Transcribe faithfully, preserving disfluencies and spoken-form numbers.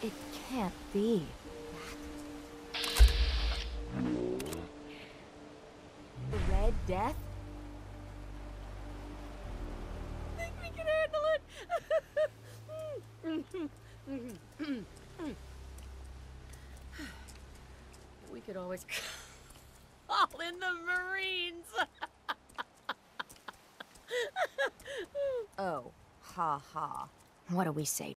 It can't be. The Red Death? I think we can handle it. We could always call in the Marines. Oh, ha ha. What do we say,